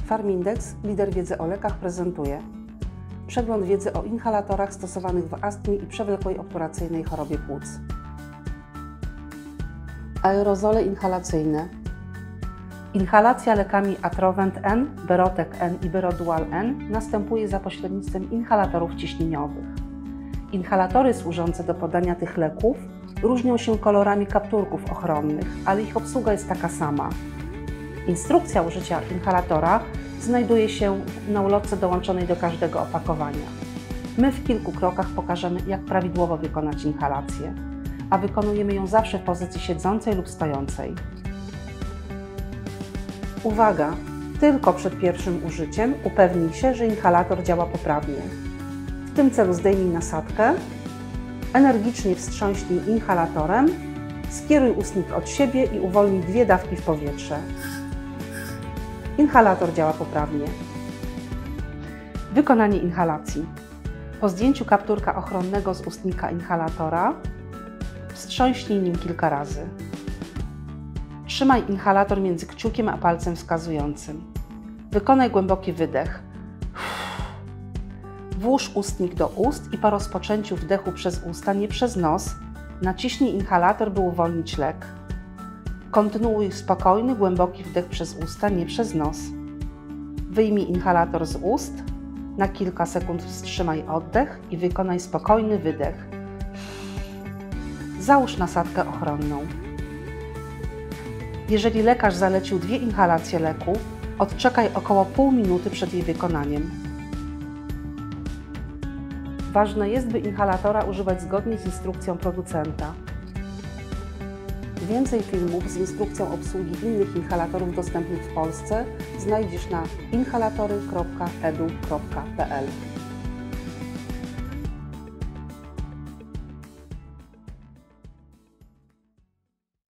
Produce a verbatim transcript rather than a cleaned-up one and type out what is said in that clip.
Farmindex, lider wiedzy o lekach, prezentuje przegląd wiedzy o inhalatorach stosowanych w astmie i przewlekłej obturacyjnej chorobie płuc. Aerozole inhalacyjne. Inhalacja lekami Atrovent N, Berotek N i Berodual N następuje za pośrednictwem inhalatorów ciśnieniowych. Inhalatory służące do podania tych leków różnią się kolorami kapturków ochronnych, ale ich obsługa jest taka sama. Instrukcja użycia inhalatora znajduje się na ulotce dołączonej do każdego opakowania. My w kilku krokach pokażemy, jak prawidłowo wykonać inhalację, a wykonujemy ją zawsze w pozycji siedzącej lub stojącej. Uwaga! Tylko przed pierwszym użyciem upewnij się, że inhalator działa poprawnie. W tym celu zdejmij nasadkę, energicznie wstrząśnij inhalatorem, skieruj ustnik od siebie i uwolnij dwie dawki w powietrze. Inhalator działa poprawnie. Wykonanie inhalacji. Po zdjęciu kapturka ochronnego z ustnika inhalatora wstrząśnij nim kilka razy. Trzymaj inhalator między kciukiem a palcem wskazującym. Wykonaj głęboki wydech. Włóż ustnik do ust i po rozpoczęciu wdechu przez usta, nie przez nos, naciśnij inhalator, by uwolnić lek. Kontynuuj spokojny, głęboki wdech przez usta, nie przez nos. Wyjmij inhalator z ust, na kilka sekund wstrzymaj oddech i wykonaj spokojny wydech. Załóż nasadkę ochronną. Jeżeli lekarz zalecił dwie inhalacje leku, odczekaj około pół minuty przed jej wykonaniem. Ważne jest, by inhalatora używać zgodnie z instrukcją producenta. Więcej filmów z instrukcją obsługi innych inhalatorów dostępnych w Polsce znajdziesz na inhalatory kropka edu kropka pe el.